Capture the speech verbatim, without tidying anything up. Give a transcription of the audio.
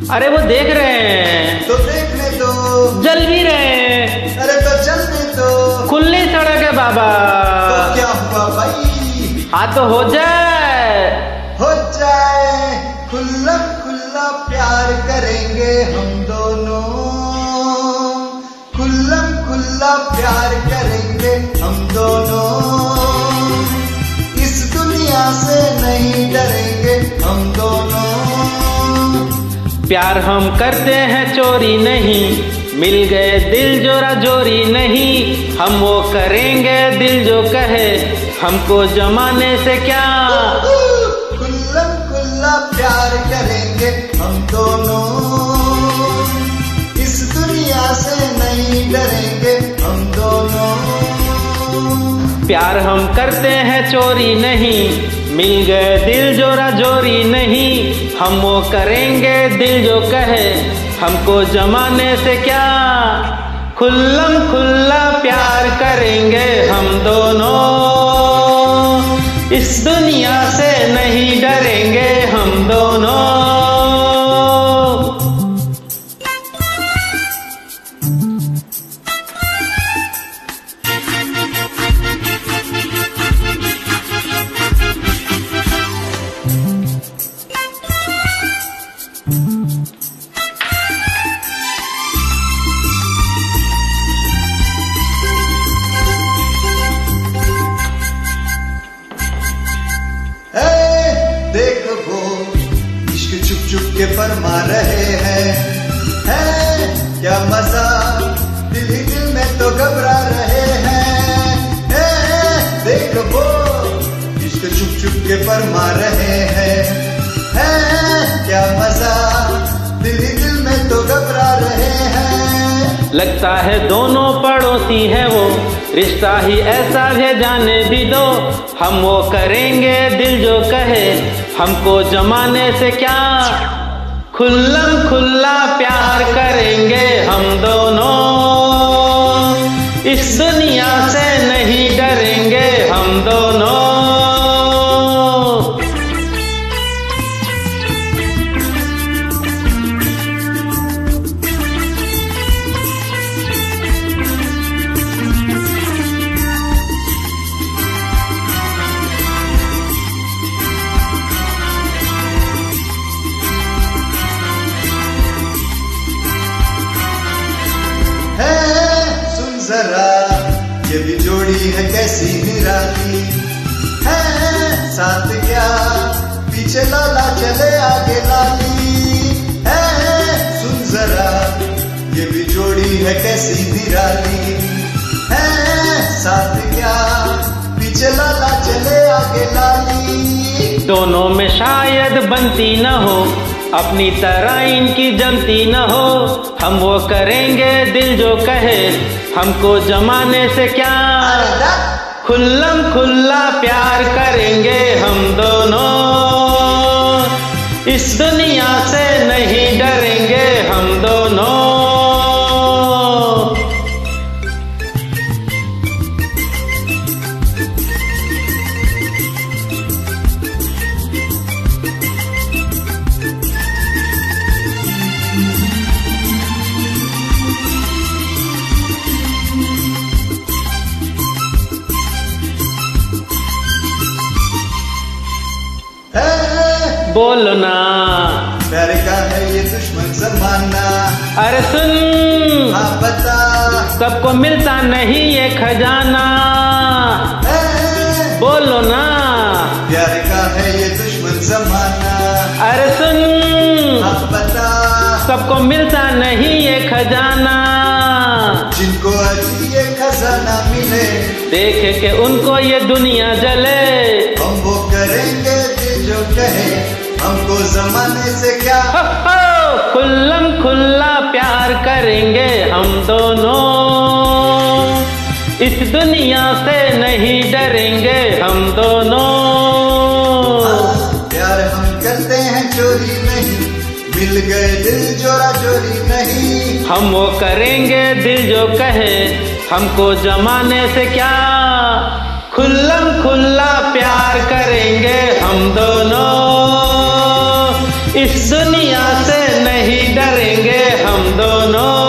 अरे वो देख रहे हैं तो देखने दो। जल भी रहे हैं। अरे तो चलने दो। खुली सड़क है बाबा। तो क्या हुआ भाई? हाँ तो हो जाए हो जाए। खुला खुला प्यार करेंगे हम दोनों। खुला खुला प्यार करेंगे हम दोनों। इस दुनिया से नहीं डरेंगे हम दोनों। प्यार हम करते हैं चोरी नहीं, मिल गए दिल जोरा जोरी नहीं। हम वो करेंगे दिल जो कहे, हमको जमाने से क्या। खुला खुला प्यार करेंगे हम दोनों। इस दुनिया से नहीं डरेंगे हम दोनों। प्यार हम करते हैं चोरी नहीं, मिल गए दिल जोरा जोरी नहीं। हम वो करेंगे दिल जो कहे, हमको जमाने से क्या। खुल्लम खुल्ला प्यार करेंगे हम दोनों। इस दुनिया से नहीं डरेंगे हम दोनों। देखो वो इश्क चुप चुप के फरमा रहे हैं। है क्या मजा, दिल ही दिल में तो घबरा रहे हैं। है देखो वो इश्क चुप चुप के फरमा रहे हैं। है क्या मजा, दिल ही दिल में तो घबरा रहे हैं। लगता है दोनों पड़ोसी है वो, रिश्ता ही ऐसा है जाने भी दो। हम वो करेंगे दिल जो कहे, हमको जमाने से क्या। खुल्लम खुल्ला प्यार करेंगे हम दोनों। इस दुनिया से नहीं डरेंगे हम दोनों। जरा ये भी जोड़ी है कैसी निराली है। साथ क्या पीछे लाला चले आगे लाली है। सुन जरा ये भी जोड़ी है कैसी निराली है। साथ क्या पीछे लाला चले आगे लाली। दोनों में शायद बनती न हो, अपनी तरह इनकी जमती न हो। हम वो करेंगे दिल जो कहे, हमको जमाने से क्या। खुल्लम खुल्ला प्यार करेंगे हम दोनों। इस दुनिया से नहीं डरेंगे हम दोनों। बोलो ना, प्यार का है ये दुश्मन जमाना। अरे सुन, हाँ बता, सबको मिलता नहीं ये खजाना। बोलो ना, प्यार का है ये दुश्मन जमाना। अरे सुन, हाँ बता, सबको मिलता नहीं ये खजाना। जिनको आज ये खजाना मिले, देखे के उनको ये दुनिया जले। हम वो करेंगे दिल जो कहे, हमको जमाने से क्या। हो, हो, खुल्लम खुल्ला प्यार करेंगे हम दोनों। इस दुनिया से नहीं डरेंगे हम दोनों। प्यार हम करते हैं चोरी नहीं, मिल गए दिल जोरा जोरी नहीं। हम वो करेंगे दिल जो कहे, हमको जमाने से क्या। खुल्लम खुल्ला प्यार करेंगे हम दोनों। इस दुनिया से नहीं डरेंगे हम दोनों।